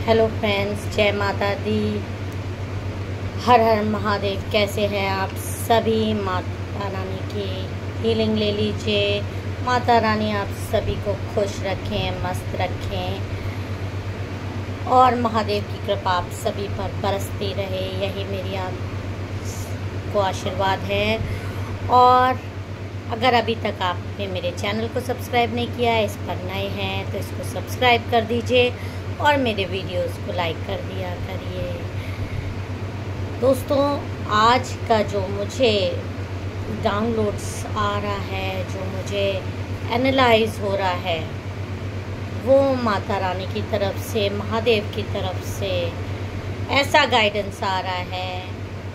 Hello friends, जय माता दी। हर हर महादेव। कैसे हैं आप सभी? माता रानी की हीलिंग ले लीजिए। माता रानी आप सभी को खुश रखें, मस्त रखें और महादेव की कृपा आप सभी पर बरसती रहे, यही मेरी आपको आशीर्वाद है। और अगर अभी तक आपने मेरे चैनल को सब्सक्राइब नहीं किया है, इस पर नए हैं तो इसको सब्सक्राइब कर दीजिए और मेरे वीडियोस को लाइक कर दिया करिए। दोस्तों, आज का जो मुझे डाउनलोड्स आ रहा है, जो मुझे एनालाइज हो रहा है, वो माता रानी की तरफ से, महादेव की तरफ से ऐसा गाइडेंस आ रहा है।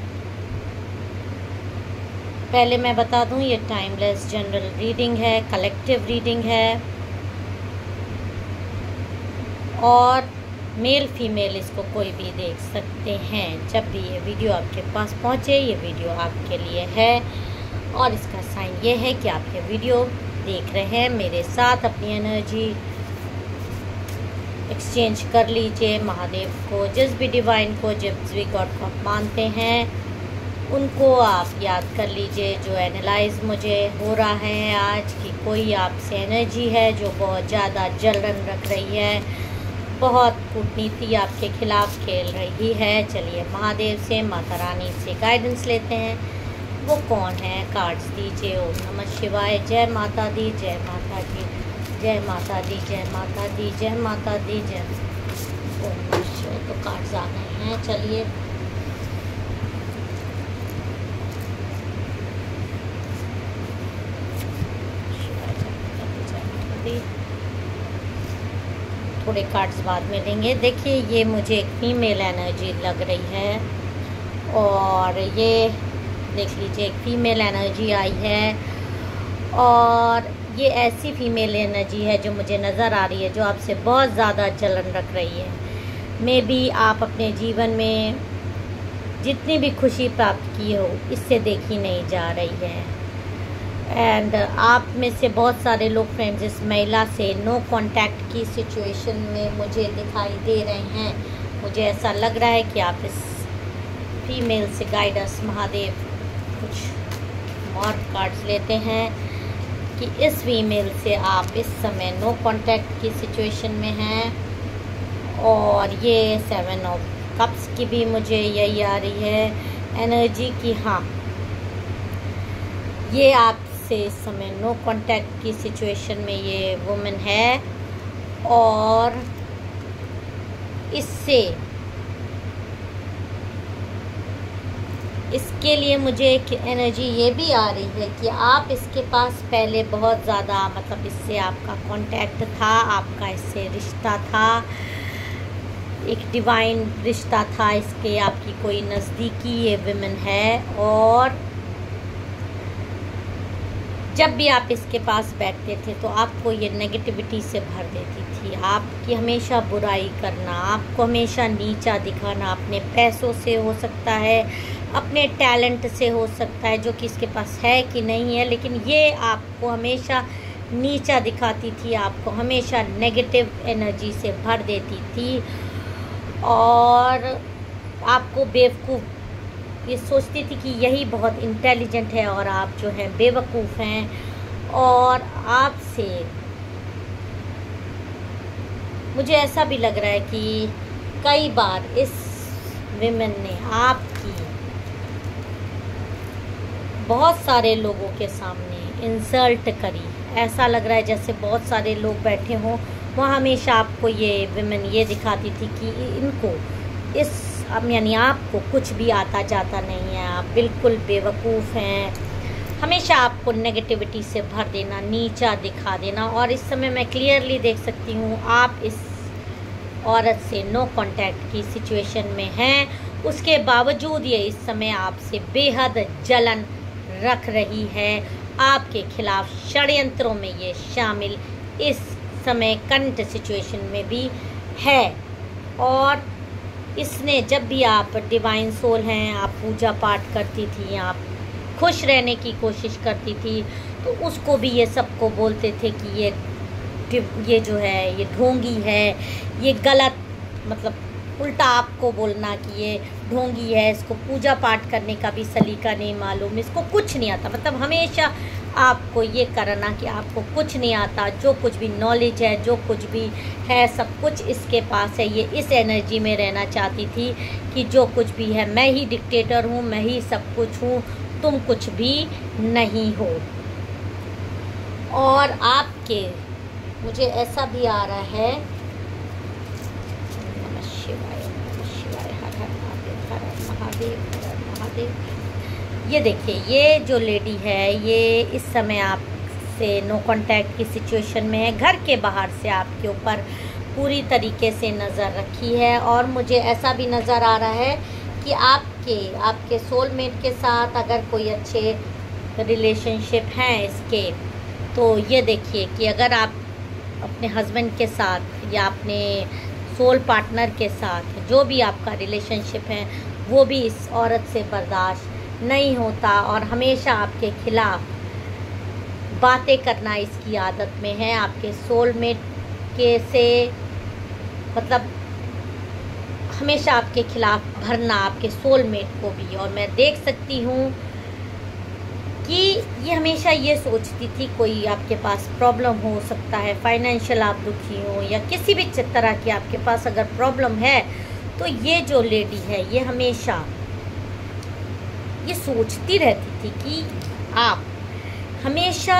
पहले मैं बता दूं, ये टाइमलेस जनरल रीडिंग है, कलेक्टिव रीडिंग है और मेल फीमेल इसको कोई भी देख सकते हैं। जब भी ये वीडियो आपके पास पहुंचे, ये वीडियो आपके लिए है और इसका साइन ये है कि आप ये वीडियो देख रहे हैं। मेरे साथ अपनी एनर्जी एक्सचेंज कर लीजिए। महादेव को, जिस भी डिवाइन को, जिस भी गॉड को आप मानते हैं, उनको आप याद कर लीजिए। जो एनालाइज मुझे हो रहा है आज कि कोई आपसे एनर्जी है जो बहुत ज़्यादा जलन रख रही है, बहुत कूटनीति आपके खिलाफ खेल रही है। चलिए महादेव से, माता रानी से गाइडेंस लेते हैं। वो कौन है? कार्ड्स दीजिए। ओम नमः शिवाय। जय माता दी, जय माता दी, जय माता दी, जय माता दी, जय माता दी, जय ओम नमः शिवाय। तो कार्ड्स आ गए हैं। चलिए थोड़े कार्ड्स बाद में देंगे। देखिए, ये मुझे एक फीमेल एनर्जी लग रही है और ये देख लीजिए, एक फीमेल एनर्जी आई है और ये ऐसी फीमेल एनर्जी है जो मुझे नज़र आ रही है, जो आपसे बहुत ज़्यादा जलन रख रही है। मे बी आप अपने जीवन में जितनी भी खुशी प्राप्त की हो, इससे देखी नहीं जा रही है। एंड आप में से बहुत सारे लोग फ्रेंड्स इस महिला से नो कांटेक्ट की सिचुएशन में मुझे दिखाई दे रहे हैं। मुझे ऐसा लग रहा है कि आप इस फीमेल से गाइडेंस, महादेव कुछ और कार्ड्स लेते हैं कि इस फीमेल से आप इस समय नो कांटेक्ट की सिचुएशन में हैं। और ये 7 ऑफ कप्स की भी मुझे यही आ रही है एनर्जी की। हाँ, ये आपसे इस समय नो कांटेक्ट की सिचुएशन में ये वुमेन है और इसके लिए मुझे एक एनर्जी ये भी आ रही है कि आप इसके पास पहले बहुत ज़्यादा, मतलब इससे आपका कांटेक्ट था, आपका इससे रिश्ता था, एक डिवाइन रिश्ता था, इसके आपकी कोई नज़दीकी ये विमेन है। और जब भी आप इसके पास बैठते थे तो आपको ये नेगेटिविटी से भर देती थी। आपकी हमेशा बुराई करना, आपको हमेशा नीचा दिखाना, अपने पैसों से हो सकता है, अपने टैलेंट से हो सकता है, जो कि इसके पास है कि नहीं है, लेकिन ये आपको हमेशा नीचा दिखाती थी, आपको हमेशा नेगेटिव एनर्जी से भर देती थी और आपको बेवकूफ़ ये सोचती थी कि यही बहुत इंटेलिजेंट है और आप जो है बेवकूफ़ हैं। और आपसे मुझे ऐसा भी लग रहा है कि कई बार इस विमेन ने आपकी बहुत सारे लोगों के सामने इंसल्ट करी। ऐसा लग रहा है जैसे बहुत सारे लोग बैठे हों, वह हमेशा आपको ये विमेन ये दिखाती थी कि इनको यानी आपको कुछ भी आता जाता नहीं है, आप बिल्कुल बेवकूफ़ हैं। हमेशा आपको नेगेटिविटी से भर देना, नीचा दिखा देना। और इस समय मैं क्लियरली देख सकती हूँ आप इस औरत से नो कांटेक्ट की सिचुएशन में हैं। उसके बावजूद ये इस समय आपसे बेहद जलन रख रही है, आपके खिलाफ षड्यंत्रों में ये शामिल इस समय करंट सिचुएशन में भी है। और इसने, जब भी आप डिवाइन सोल हैं, आप पूजा पाठ करती थी, आप खुश रहने की कोशिश करती थी, तो उसको भी ये सबको बोलते थे कि ये जो है ये ढोंगी है, ये गलत मतलब उल्टा आपको बोलना कि ये ढोंगी है, इसको पूजा पाठ करने का भी सलीका नहीं मालूम, इसको कुछ नहीं आता। मतलब हमेशा आपको ये करना कि आपको कुछ नहीं आता, जो कुछ भी नॉलेज है, जो कुछ भी है, सब कुछ इसके पास है। ये इस एनर्जी में रहना चाहती थी कि जो कुछ भी है मैं ही डिक्टेटर हूँ, मैं ही सब कुछ हूँ, तुम कुछ भी नहीं हो। और आपके मुझे ऐसा भी आ रहा है, नमः शिवाय, नमः शिवाय, हर हर महादेव, हर हर महादेव, हर हर महादेव। ये देखिए, ये जो लेडी है ये इस समय आपसे नो कांटेक्ट की सिचुएशन में है, घर के बाहर से आपके ऊपर पूरी तरीके से नज़र रखी है। और मुझे ऐसा भी नज़र आ रहा है कि आपके सोलमेट के साथ अगर कोई अच्छे रिलेशनशिप हैं इसके, तो ये देखिए कि अगर आप अपने हस्बैंड के साथ या अपने सोल पार्टनर के साथ जो भी आपका रिलेशनशिप है वो भी इस औरत से बर्दाश्त नहीं होता और हमेशा आपके खिलाफ बातें करना इसकी आदत में है। आपके सोलमेट के से मतलब हमेशा आपके खिलाफ भरना, आपके सोलमेट को भी। और मैं देख सकती हूँ कि ये हमेशा ये सोचती थी कोई आपके पास प्रॉब्लम हो सकता है, फाइनेंशियल आप दुखी हो या किसी भी तरह की आपके पास अगर प्रॉब्लम है, तो ये जो लेडी है ये हमेशा ये सोचती रहती थी कि आप हमेशा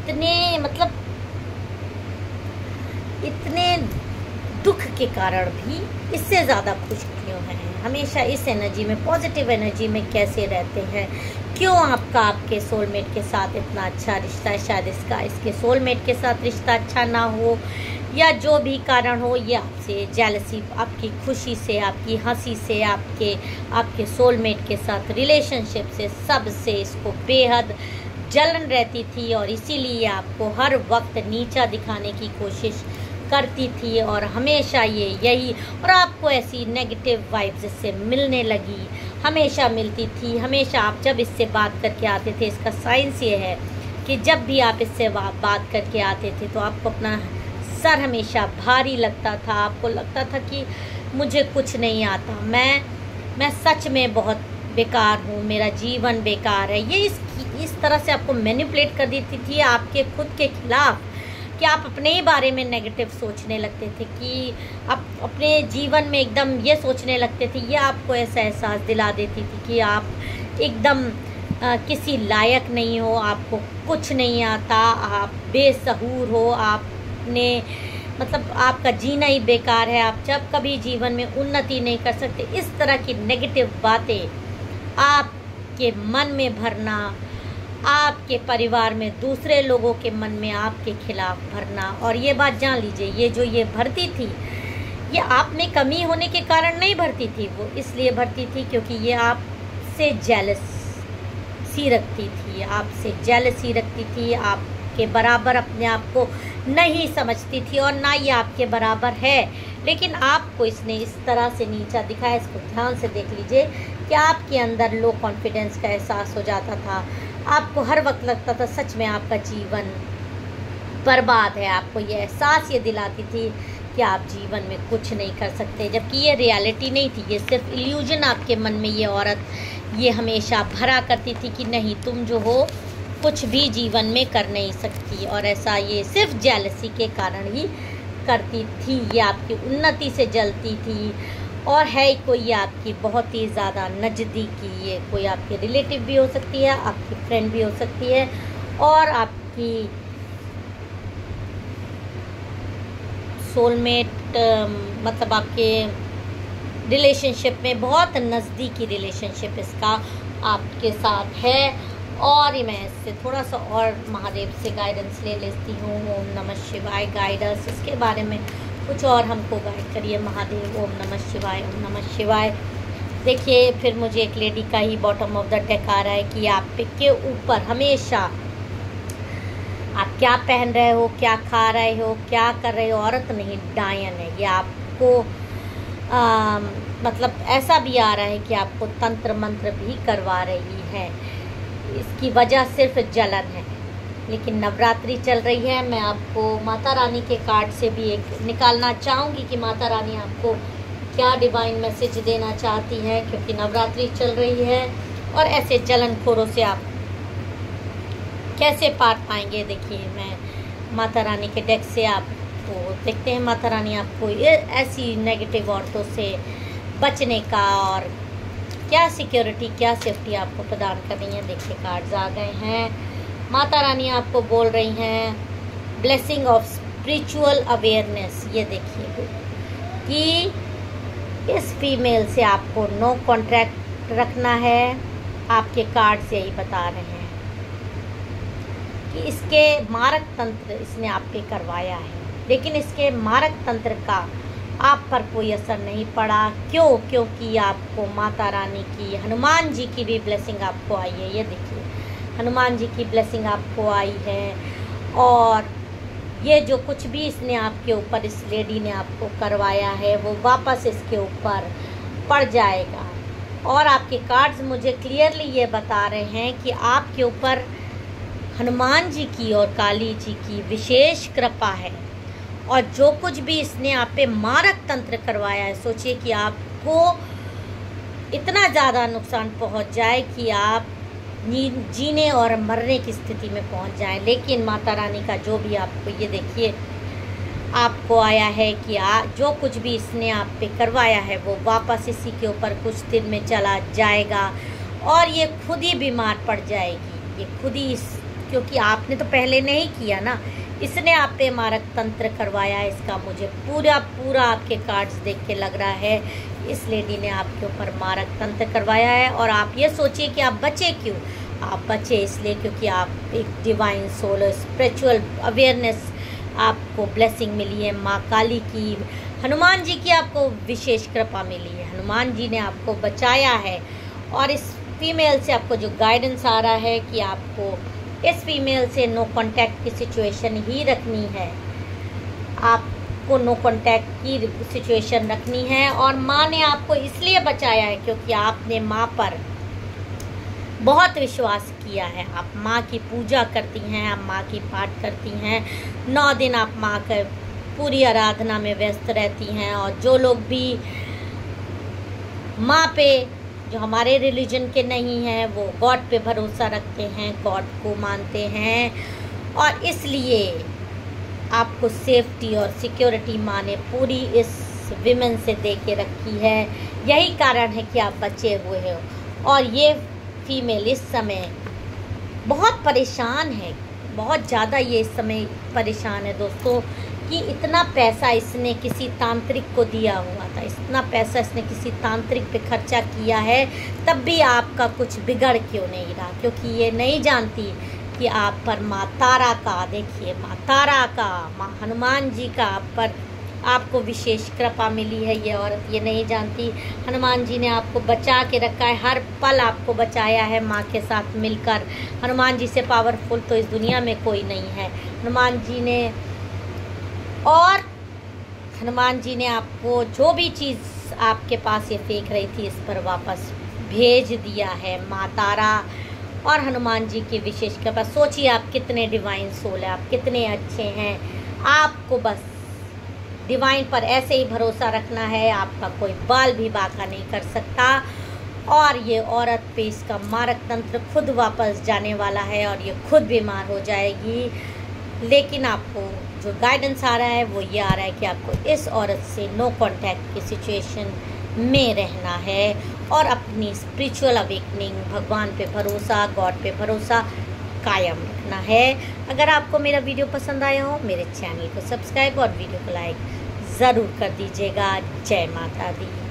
इतने दुख के कारण भी इससे ज़्यादा खुश क्यों हैं, हमेशा इस एनर्जी में, पॉजिटिव एनर्जी में कैसे रहते हैं, क्यों आपके सोलमेट के साथ इतना अच्छा रिश्ता है। शायद इसके सोलमेट के साथ रिश्ता अच्छा ना हो या जो भी कारण हो, ये आपसे जेलसी, आपकी खुशी से, आपकी हंसी से, आपके सोलमेट के साथ रिलेशनशिप से, सबसे इसको बेहद जलन रहती थी और इसीलिए आपको हर वक्त नीचा दिखाने की कोशिश करती थी। और हमेशा यही और आपको ऐसी नेगेटिव वाइब्स इससे मिलने लगी, हमेशा मिलती थी। हमेशा आप जब इससे बात करके आते थे, इसका साइंस ये है कि जब भी आप इससे बात करके आते थे तो आपको अपना सर हमेशा भारी लगता था, आपको लगता था कि मुझे कुछ नहीं आता, मैं सच में बहुत बेकार हूँ, मेरा जीवन बेकार है। ये इस तरह से आपको मैनिपुलेट कर देती थी आपके खुद के खिलाफ कि आप अपने ही बारे में नेगेटिव सोचने लगते थे, कि आप अपने जीवन में एकदम ये सोचने लगते थे। ये आपको ऐसा एहसास दिला देती थी कि आप एकदम किसी लायक नहीं हो, आपको कुछ नहीं आता, आप बेसहूर हो, आपका जीना ही बेकार है, आप जब कभी जीवन में उन्नति नहीं कर सकते। इस तरह की नेगेटिव बातें आपके मन में भरना, आपके परिवार में दूसरे लोगों के मन में आपके खिलाफ भरना। और ये बात जान लीजिए, ये भरती थी, ये आप में कमी होने के कारण नहीं भरती थी, वो इसलिए भरती थी क्योंकि ये आपसे जेलसी रखती थी, आपके बराबर अपने आप को नहीं समझती थी और ना ये आपके बराबर है। लेकिन आपको इसने इस तरह से नीचा दिखाया, इसको ध्यान से देख लीजिए कि आपके अंदर लो कॉन्फिडेंस का एहसास हो जाता था, आपको हर वक्त लगता था सच में आपका जीवन बर्बाद है। आपको ये एहसास ये दिलाती थी कि आप जीवन में कुछ नहीं कर सकते, जबकि ये रियलिटी नहीं थी, ये सिर्फ इल्यूजन आपके मन में ये औरत ये हमेशा भरा करती थी कि नहीं, तुम जो हो कुछ भी जीवन में कर नहीं सकती। और ऐसा ये सिर्फ जेलसी के कारण ही करती थी, ये आपकी उन्नति से जलती थी। और है कोई आपकी बहुत ही ज़्यादा नज़दीकी, ये कोई आपकी रिलेटिव भी हो सकती है, आपकी फ्रेंड भी हो सकती है, और आपकी सोलमेट मतलब आपके रिलेशनशिप में बहुत नज़दीकी रिलेशनशिप इसका आपके साथ है। और मैं इससे थोड़ा सा और महादेव से गाइडेंस ले लेती हूँ। ओम नमः शिवाय, गाइडेंस इसके बारे में कुछ और हमको गाइड करिए महादेव। ओम नमः शिवाय, ओम नमः शिवाय। देखिए, फिर मुझे एक लेडी का ही बॉटम ऑफ द डेक आ रहा है कि आप के ऊपर हमेशा आप क्या पहन रहे हो, क्या खा रहे हो, क्या कर रहे हो, औरत नहीं डायन है ये। आपको मतलब ऐसा भी आ रहा है कि आपको तंत्र मंत्र भी करवा रही है, इसकी वजह सिर्फ जलन है। लेकिन नवरात्रि चल रही है, मैं आपको माता रानी के कार्ड से भी एक निकालना चाहूँगी कि माता रानी आपको क्या डिवाइन मैसेज देना चाहती है, क्योंकि नवरात्रि चल रही है और ऐसे जलनखोरों से आप कैसे पार पाएंगे। देखिए मैं माता रानी के डेक से आपको देखते हैं, माता रानी आपको ऐसी नेगेटिव औरतों से बचने का और क्या सिक्योरिटी, क्या सेफ्टी आपको प्रदान कर रही है। देखिए कार्ड्स आ गए हैं। माता रानी आपको बोल रही हैं ब्लेसिंग ऑफ स्पिरिचुअल अवेयरनेस। ये देखिए कि इस फीमेल से आपको नो कॉन्ट्रैक्ट रखना है। आपके कार्ड्स यही बता रहे हैं कि इसके मारक तंत्र इसने आप पे करवाया है, लेकिन इसके मारक तंत्र का आप पर कोई असर नहीं पड़ा। क्यों? क्योंकि आपको माता रानी की, हनुमान जी की भी ब्लेसिंग आपको आई है। ये देखिए हनुमान जी की ब्लेसिंग आपको आई है और ये जो कुछ भी इसने आपके ऊपर, इस लेडी ने आपको करवाया है, वो वापस इसके ऊपर पड़ जाएगा। और आपके कार्ड्स मुझे क्लियरली ये बता रहे हैं कि आपके ऊपर हनुमान जी की और काली जी की विशेष कृपा है। और जो कुछ भी इसने आप पे मारक तंत्र करवाया है, सोचिए कि आपको इतना ज़्यादा नुकसान पहुंच जाए कि आप जीने और मरने की स्थिति में पहुंच जाएं। लेकिन माता रानी का जो भी आपको, ये देखिए आपको आया है कि जो कुछ भी इसने आप पे करवाया है वो वापस इसी के ऊपर कुछ दिन में चला जाएगा और ये खुद ही बीमार पड़ जाएगी। ये खुद ही क्योंकि आपने तो पहले नहीं किया ना, इसने आप पे मारक तंत्र करवाया है। इसका मुझे पूरा आपके कार्ड्स देख के लग रहा है इस लेडी ने आपके ऊपर मारक तंत्र करवाया है। और आप ये सोचिए कि आप बचे क्यों? आप बचे इसलिए क्योंकि आप एक डिवाइन सोल, स्पिरिचुअल अवेयरनेस आपको ब्लेसिंग मिली है। माँ काली की, हनुमान जी की आपको विशेष कृपा मिली है। हनुमान जी ने आपको बचाया है। और इस फीमेल से आपको जो गाइडेंस आ रहा है कि आपको इस फीमेल से नो कांटेक्ट की सिचुएशन ही रखनी है। आपको नो कांटेक्ट की सिचुएशन रखनी है। और माँ ने आपको इसलिए बचाया है क्योंकि आपने माँ पर बहुत विश्वास किया है। आप माँ की पूजा करती हैं, आप माँ की पाठ करती हैं, 9 दिन आप माँ के पूरी आराधना में व्यस्त रहती हैं। और जो लोग भी माँ पे, जो हमारे रिलीजन के नहीं हैं, वो गॉड पे भरोसा रखते हैं, गॉड को मानते हैं। और इसलिए आपको सेफ्टी और सिक्योरिटी माँ ने पूरी इस विमेन से दे के रखी है। यही कारण है कि आप बचे हुए हो। और ये फीमेल इस समय बहुत परेशान है, बहुत ज़्यादा ये इस समय परेशान है दोस्तों, कि इतना पैसा इसने किसी तांत्रिक को दिया हुआ था, इतना पैसा इसने किसी तांत्रिक पे खर्चा किया है, तब भी आपका कुछ बिगड़ क्यों नहीं रहा? क्योंकि ये नहीं जानती कि आप पर माँ तारा का, देखिए माँ तारा का, माँ हनुमान जी का आप पर आपको विशेष कृपा मिली है। ये औरत ये नहीं जानती। हनुमान जी ने आपको बचा के रखा है, हर पल आपको बचाया है माँ के साथ मिलकर। हनुमान जी से पावरफुल तो इस दुनिया में कोई नहीं है। हनुमान जी ने आपको जो भी चीज़ आपके पास ये फेंक रही थी, इस पर वापस भेज दिया है माँ तारा और हनुमान जी की विशेष कृपा। सोचिए आप कितने डिवाइन सोल है, आप कितने अच्छे हैं। आपको बस डिवाइन पर ऐसे ही भरोसा रखना है, आपका कोई बाल भी बांका नहीं कर सकता। और ये औरत पे इसका मारक तंत्र खुद वापस जाने वाला है और ये खुद बीमार हो जाएगी। लेकिन आपको जो गाइडेंस आ रहा है वो ये आ रहा है कि आपको इस औरत से नो कांटेक्ट की सिचुएशन में रहना है और अपनी स्पिरिचुअल अवेकनिंग, भगवान पे भरोसा, गॉड पे भरोसा कायम रखना है। अगर आपको मेरा वीडियो पसंद आया हो, मेरे चैनल को सब्सक्राइब और वीडियो को लाइक ज़रूर कर दीजिएगा। जय माता दी।